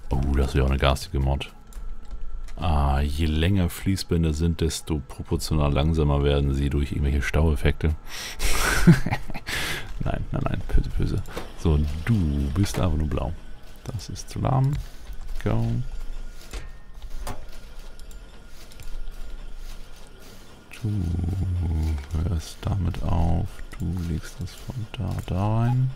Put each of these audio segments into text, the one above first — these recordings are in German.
Oh, das wäre auch eine garstige Mod. Je länger Fließbänder sind, desto proportional langsamer werden sie durch irgendwelche Staueffekte. Nein, nein, nein, böse, böse. So, du bist aber nur blau. Das ist zu lahm. Go. Du hörst damit auf. Du legst das von da rein.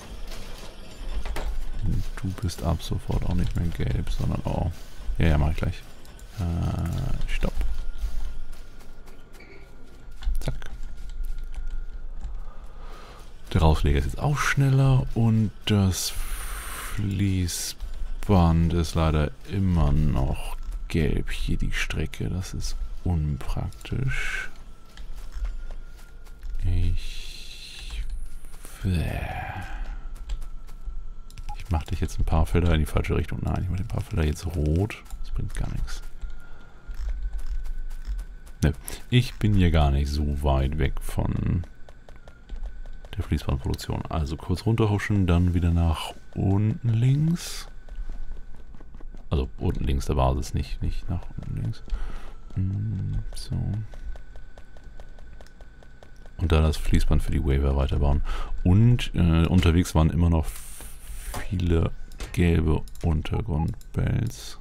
Und du bist ab sofort auch nicht mehr gelb, sondern oh. Ja, mach ich gleich. Stopp. Zack. Der Rausleger ist jetzt auch schneller und das Fließband ist leider immer noch gelb hier die Strecke. Das ist unpraktisch. Ich mache dich jetzt ein paar Felder in die falsche Richtung. Nein, ich mache ein paar Felder jetzt rot. Das bringt gar nichts. Ne, ich bin hier gar nicht so weit weg von der Fließbandproduktion. Also kurz runterhuschen, dann wieder nach unten links. Also unten links der Basis, nicht nach unten links. So. Und da das Fließband für die Waver weiterbauen. Und unterwegs waren immer noch viele gelbe Untergrundbells.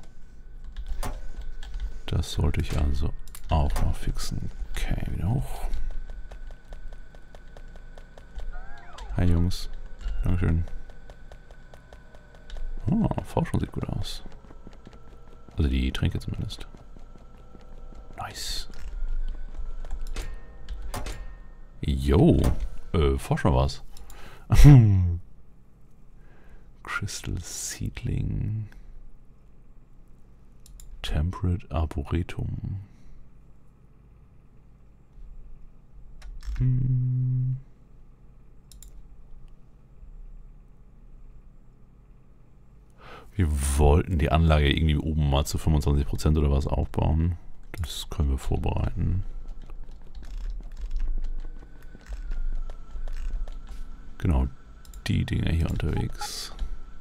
Das sollte ich also auch noch fixen. Okay, wieder hoch. Hi Jungs. Dankeschön. Oh, Forschung sieht gut aus. Also die Tränke zumindest. Nice. Jo. Forschung war's. Crystal Seedling. Temperate Arboretum. Wir wollten die Anlage irgendwie oben mal zu 25% oder was aufbauen. Das können wir vorbereiten. Genau, die Dinger hier unterwegs.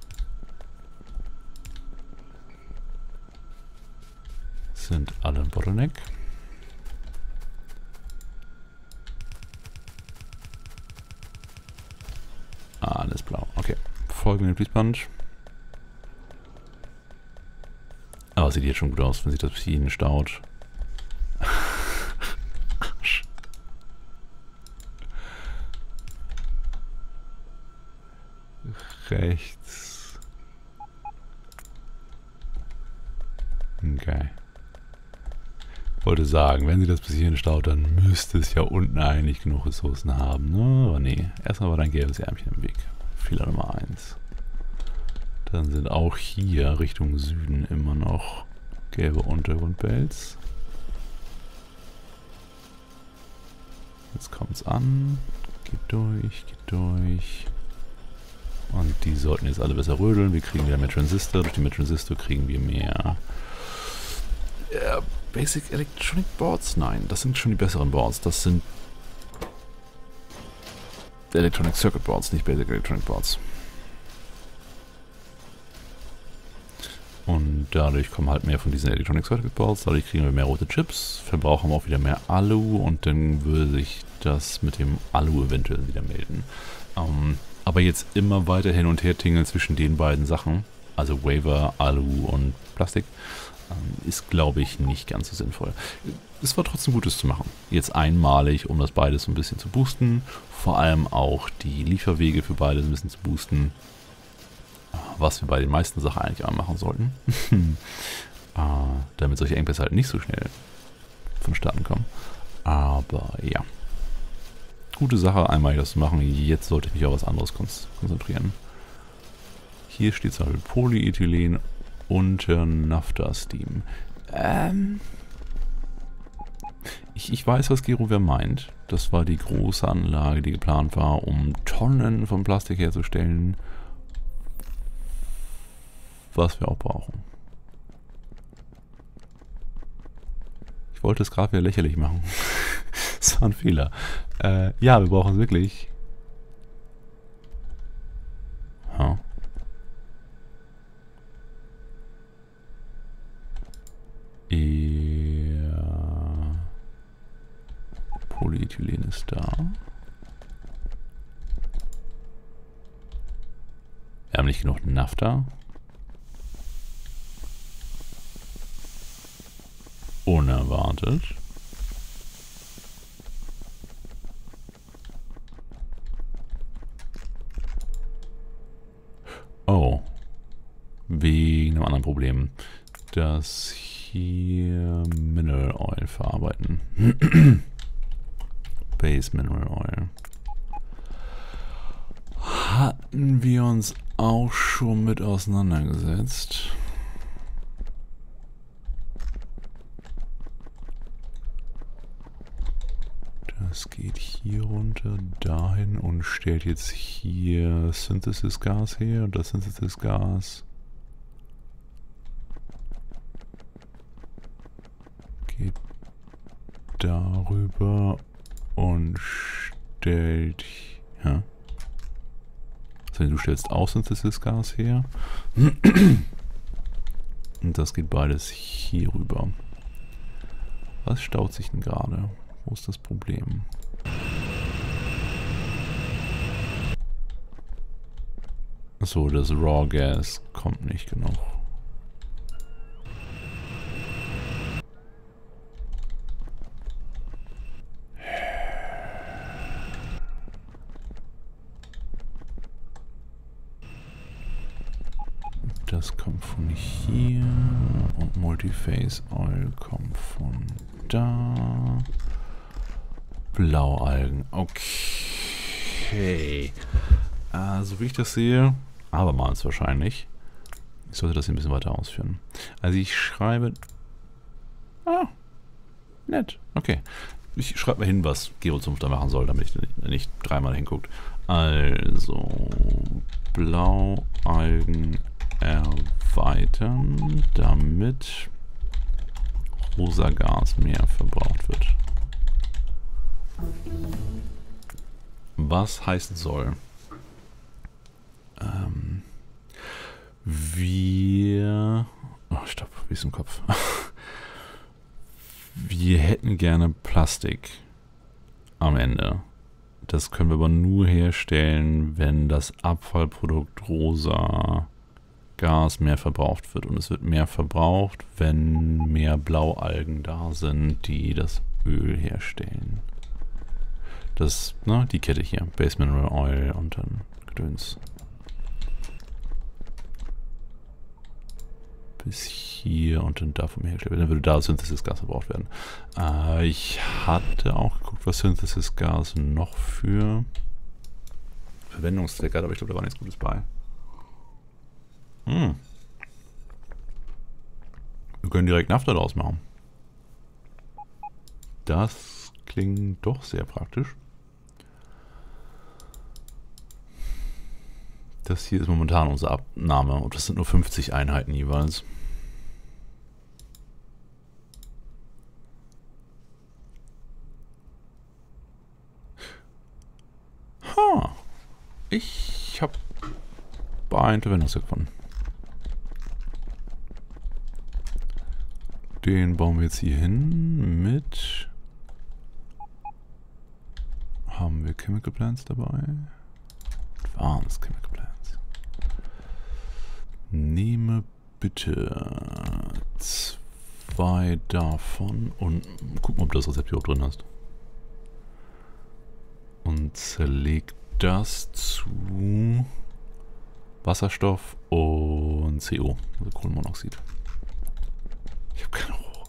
Sind alle ein Bottleneck. Alles blau. Okay. Folgen wir dem Fließband. Aber sieht jetzt schon gut aus, wenn sich das bis hierhin staut. Rechts. Okay. Ich wollte sagen, wenn sie das bis hierhin staut, dann müsste es ja unten eigentlich genug Ressourcen haben, ne? Aber nee, erstmal war dein gelbes Ärmchen im Weg. Fehler Nummer 1. Dann sind auch hier Richtung Süden immer noch gelbe Untergrundbells. Jetzt kommt es an. Geht durch, geht durch. Und die sollten jetzt alle besser rödeln. Wir kriegen wieder mehr Transistor. Durch die mehr Transistor kriegen wir mehr Basic Electronic Boards. Nein, das sind schon die besseren Boards. Das sind Electronic Circuit Boards, nicht Basic Electronic Boards. Und dadurch kommen halt mehr von diesen Electronic Circuit Boards. Dadurch kriegen wir mehr rote Chips. Verbrauchen wir auch wieder mehr Alu. Und dann würde sich das mit dem Alu eventuell wieder melden. Aber jetzt immer weiter hin und her tingeln zwischen den beiden Sachen, also Waver, Alu und Plastik, ist, glaube ich, nicht ganz so sinnvoll. Es war trotzdem Gutes zu machen. Jetzt einmalig, um das beides ein bisschen zu boosten. Vor allem auch die Lieferwege für beides ein bisschen zu boosten. Was wir bei den meisten Sachen eigentlich auch machen sollten. Damit solche Engpässe halt nicht so schnell vonstatten kommen. Aber ja. Gute Sache, einmal das zu machen. Jetzt sollte ich mich auf was anderes konzentrieren. Hier steht zum Beispiel Polyethylen unter Naphtha-Steam. Ich weiß, was Gerover meint. Das war die große Anlage, die geplant war, um Tonnen von Plastik herzustellen, was wir auch brauchen. Ich wollte es gerade wieder lächerlich machen. Das war ein Fehler. Ja, wir brauchen es wirklich. Ja. Wir haben nicht genug Naphtha. Unerwartet. Oh. Wegen einem anderen Problem. Das hier Mineral Oil verarbeiten. Base Mineral Oil. Hatten wir uns auch schon mit auseinandergesetzt. Das geht hier runter, dahin und stellt jetzt hier Synthesis Gas her. Und das Synthesis Gas geht darüber und stellt... Ja. Also du stellst auch Synthesis Gas her. Und das geht beides hier rüber. Was staut sich denn gerade? Wo ist das Problem? So, das Raw Gas kommt nicht genug. Das kommt von hier und Multiphase Oil kommt von da. Blaualgen, okay. So wie ich das sehe, abermals wahrscheinlich. Ich sollte das hier ein bisschen weiter ausführen. Also ich schreibe... Ah, nett, okay. Ich schreibe mal hin, was Gerozunft da machen soll, damit ich nicht dreimal hinguckt. Also, Blaualgen erweitern, damit rosa Gas mehr verbraucht wird. Was heißen soll, wir... Oh, stopp, wie ist im Kopf? Wir hätten gerne Plastik am Ende. Das können wir aber nur herstellen, wenn das Abfallprodukt rosa Gas mehr verbraucht wird. Und es wird mehr verbraucht, wenn mehr Blaualgen da sind, die das Öl herstellen. Das, ne, die Kette hier. Base Mineral Oil und dann Gedöns. Bis hier und dann davon hergestellt werden. Dann würde da Synthesis Gas verbraucht werden. Ich hatte auch geguckt, was Synthesis Gas noch für Verwendungszwecke hat, aber ich glaube, da war nichts Gutes bei. Wir können direkt Naphtha daraus machen. Das klingt doch sehr praktisch. Das hier ist momentan unsere Abnahme und das sind nur 50 Einheiten jeweils. Ich habe einen Verwendungszweck gefunden. Den bauen wir jetzt hier hin mit... Haben wir Chemical Plants dabei? Advanced Chemical Plants. Nehme bitte 2 davon und guck mal, ob du das Rezept hier auch drin hast. Und zerleg das zu Wasserstoff und CO, also Kohlenmonoxid. Ich habe keine Rohre.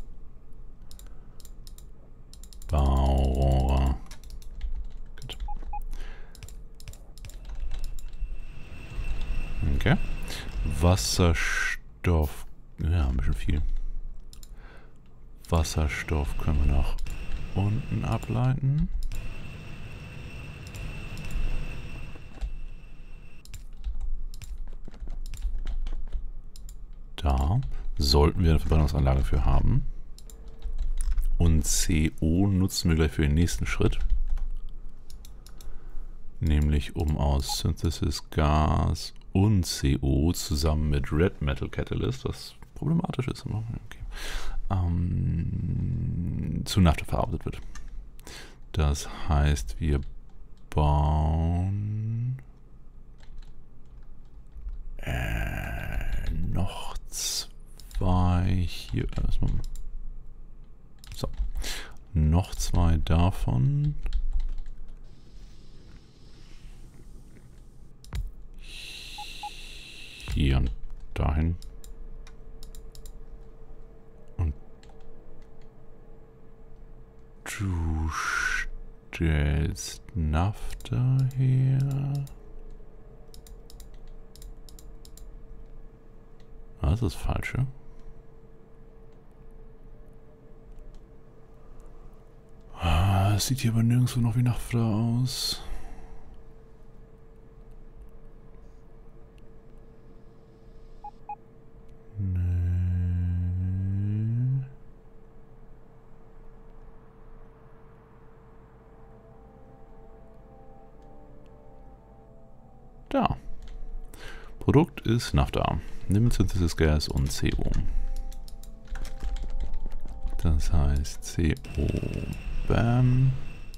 Baurohre. Gut. Okay. Wasserstoff. Ja, ein bisschen viel. Wasserstoff können wir nach unten ableiten. Da sollten wir eine Verbrennungsanlage für haben. Und CO nutzen wir gleich für den nächsten Schritt. Nämlich um aus Synthesis Gas und CO zusammen mit Red Metal Catalyst, was problematisch ist, okay, zu Naphtha verarbeitet wird. Das heißt, wir bauen noch 2 hier. Erstmal. So. Noch 2 davon. Hier und dahin. Und du stellst Nafta her. Das ist das Falsche. Es sieht hier aber nirgendwo noch wie Nafta aus. Nee. Da. Produkt ist Nafta. Nimm Synthesis Gas und CO. Das heißt CO, bam.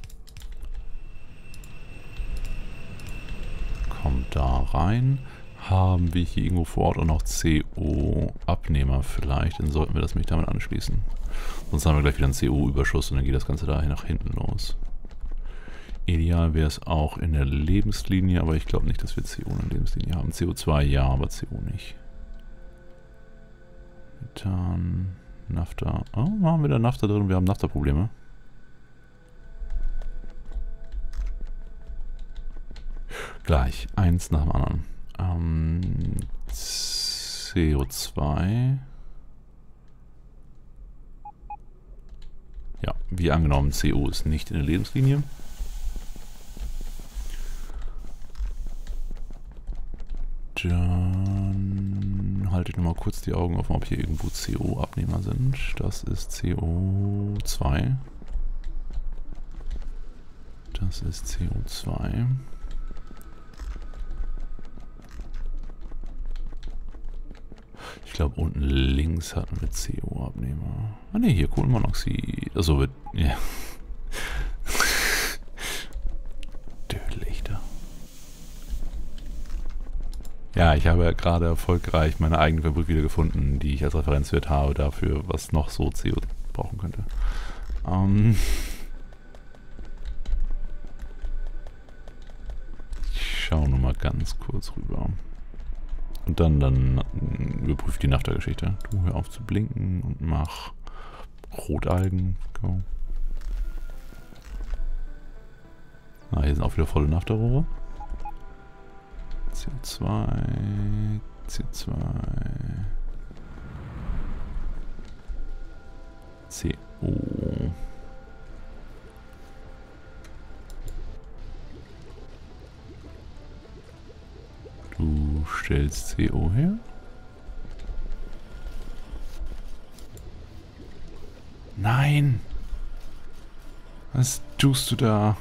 Kommt da rein. Haben wir hier irgendwo vor Ort auch noch CO-Abnehmer vielleicht, dann sollten wir das nämlich damit anschließen. Sonst haben wir gleich wieder einen CO-Überschuss und dann geht das Ganze daher nach hinten los. Ideal wäre es auch in der Lebenslinie, aber ich glaube nicht, dass wir CO in der Lebenslinie haben. CO2 ja, aber CO nicht. Methan, Nafta. Oh, haben wir da Nafta drin? Wir haben Nafta-Probleme. Gleich, eins nach dem anderen. CO2. Ja, wie angenommen, CO ist nicht in der Lebenslinie. Dann halte ich nochmal kurz die Augen offen, ob hier irgendwo CO-Abnehmer sind. Das ist CO2. Das ist CO2. Ich glaube, unten links hatten wir CO-Abnehmer. Ah ne, hier Kohlenmonoxid. Also wird. Ja. Dödlichter. Ja, ich habe ja gerade erfolgreich meine eigene Fabrik wieder gefunden, die ich als Referenzwert habe dafür, was noch so CO brauchen könnte. Ich schaue nur mal ganz kurz rüber. Und dann überprüfe die Nafta-Geschichte. Du, hör auf zu blinken und mach Rotalgen. Go. Ah, hier sind auch wieder volle Nafta-Rohre. CO2, CO2, CO. Du stellst CO her. Nein! Was tust du da?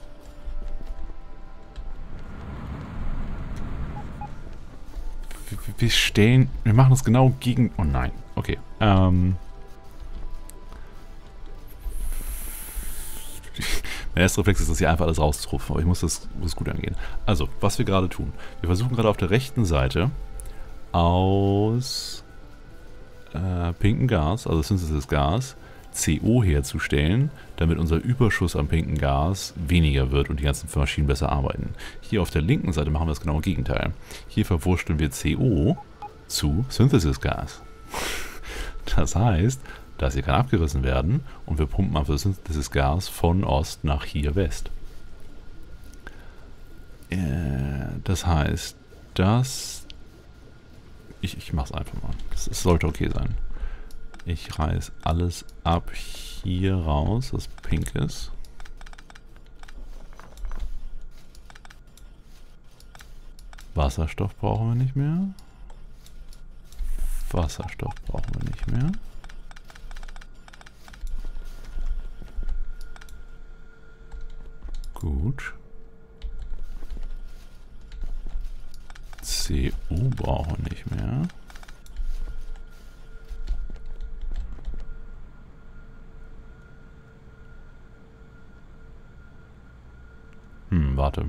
Wir machen das genau gegen... Oh nein, okay. Der erste Reflex ist, dass hier einfach alles rauszurupfen, aber ich muss das gut angehen. Also, was wir gerade tun. Wir versuchen gerade auf der rechten Seite aus pinken Gas, also Synthesis Gas, CO herzustellen, damit unser Überschuss am pinken Gas weniger wird und die ganzen Maschinen besser arbeiten. Hier auf der linken Seite machen wir das genaue Gegenteil. Hier verwurschteln wir CO zu Synthesis Gas. Das heißt, das hier kann abgerissen werden und wir pumpen einfach Synthesis Gas von Ost nach hier West. Das heißt, ich mache es einfach mal. Das sollte okay sein. Ich reiß alles ab hier raus, das pink ist. Wasserstoff brauchen wir nicht mehr. Wasserstoff brauchen wir nicht mehr. Gut. CO brauchen wir nicht mehr. Warte.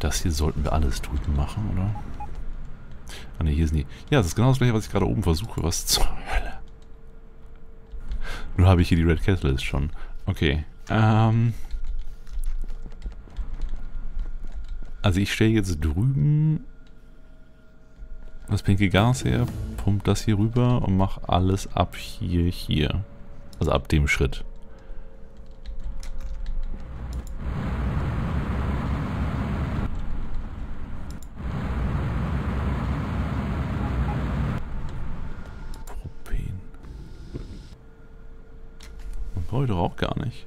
Das hier sollten wir alles drüben machen, oder? Ah ne, hier ist nie. Ja, das ist genau das gleiche, was ich gerade oben versuche. Was zur Hölle? Nur habe ich hier die Red Catalyst schon. Okay. Also ich stelle jetzt drüben das pinke Gas her, pumpt das hier rüber und mache alles ab hier. Also ab dem Schritt. Propen. Man brauche ich doch auch gar nicht.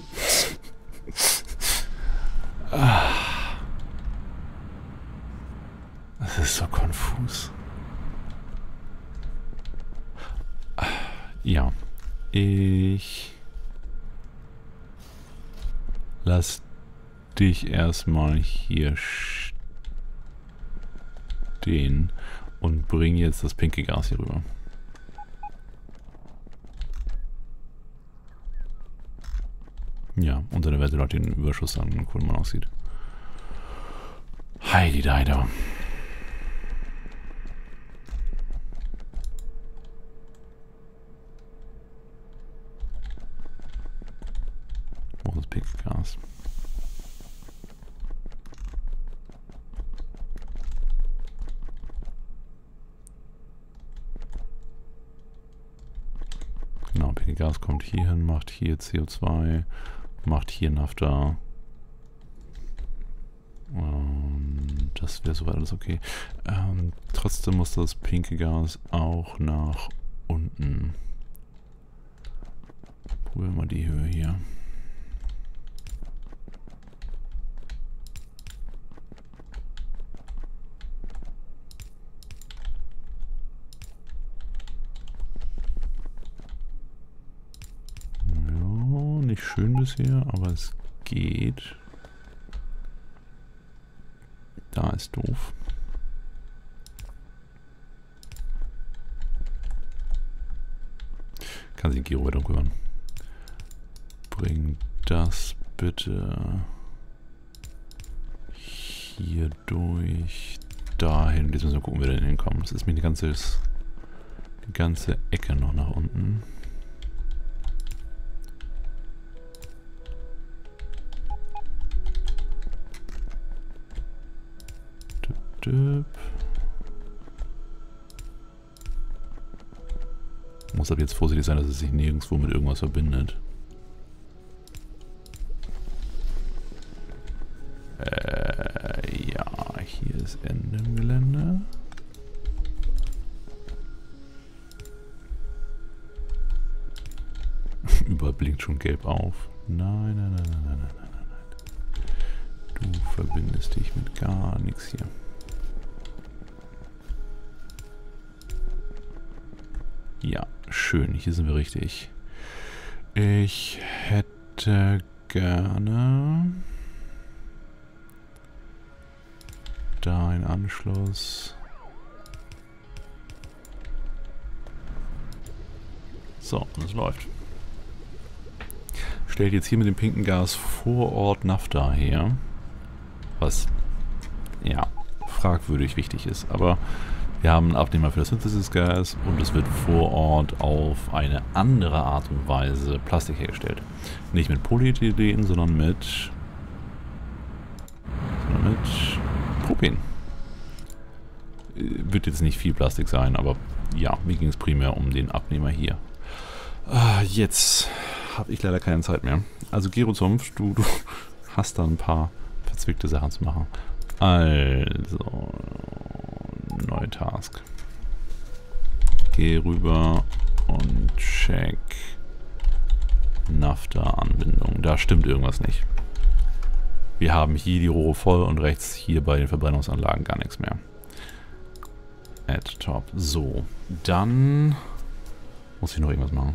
Das ist so konfus. Ja. Ich lass dich erstmal hier stehen und bring jetzt das pinke Gas hier rüber. Ja, und dann werden wir den Überschuss dann gucken, wie man aussieht. Heidi Deider. Wo ist das pinke Gas? Genau, pinke Gas kommt hier hin, macht hier CO2, macht hier Naphtha. Das wäre soweit alles okay. Trotzdem muss das pinke Gas auch nach unten. Probieren wir mal die Höhe hier. Ja, nicht schön bisher, aber es geht. Da ist doof. Kann sich Giro weiter rühren. Bring das bitte hier durch, dahin. Jetzt müssen wir gucken, wie wir da hinkommen. Das ist mir die ganze Ecke noch nach unten. Muss aber jetzt vorsichtig sein, dass es sich nirgendwo mit irgendwas verbindet. Ja, hier ist Ende im Gelände. Überall blinkt schon gelb auf. Nein. Du verbindest dich mit gar nichts hier. Ja, schön. Hier sind wir richtig. Ich hätte gerne da einen Anschluss. So, und es läuft. Stellt jetzt hier mit dem pinken Gas vor Ort Naphtha her. Was, ja, fragwürdig wichtig ist. Aber wir haben einen Abnehmer für das Synthesis-Gas und es wird vor Ort auf eine andere Art und Weise Plastik hergestellt. Nicht mit Polyethylen, sondern mit Propen. Wird jetzt nicht viel Plastik sein, aber ja, mir ging es primär um den Abnehmer hier. Jetzt habe ich leider keine Zeit mehr. Also Gerozumpf, du hast da ein paar verzwickte Sachen zu machen. Also, neue Task. Geh rüber und check Naphtha-Anbindung. Da stimmt irgendwas nicht. Wir haben hier die Rohre voll und rechts hier bei den Verbrennungsanlagen gar nichts mehr. Add top. So, dann muss ich noch irgendwas machen.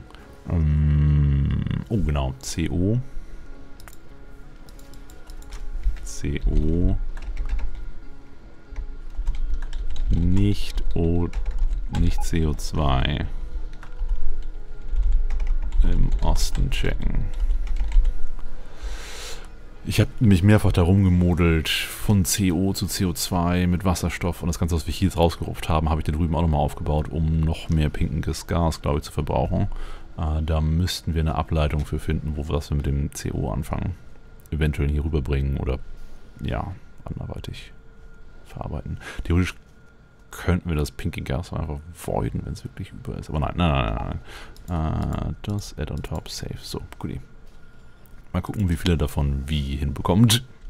Oh genau, CO. Nicht CO2 im Osten checken. Ich habe mich mehrfach darum gemodelt, von CO zu CO2 mit Wasserstoff und das Ganze, was wir hier jetzt rausgerupft haben, habe ich da drüben auch nochmal aufgebaut, um noch mehr pinkes Gas, glaube ich, zu verbrauchen. Da müssten wir eine Ableitung für finden, was wir mit dem CO anfangen. Eventuell hier rüberbringen oder, ja, anderweitig verarbeiten. Theoretisch könnten wir das pinke Gas einfach voiden, wenn es wirklich über ist. Aber nein. Das Add on top, safe. So, gut. Mal gucken, wie viele davon wie hinbekommt.